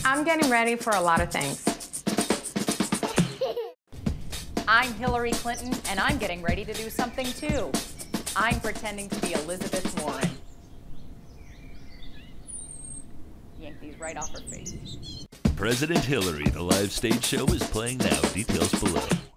I'm getting ready for a lot of things. I'm Hillary Clinton, and I'm getting ready to do something too. I'm pretending to be Elizabeth Warren. Yank these right off her face. President Hillary, the live stage show, is playing now. Details below.